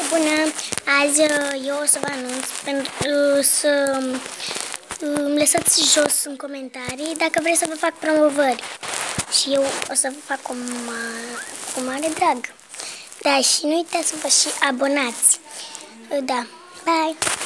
Bună! Azi eu o să vă anunț pentru să îmi lăsați jos în comentarii dacă vreți să vă fac promovări. Și eu o să vă fac cu mare drag. Da, și nu uitați să vă și abonați. Da, bye!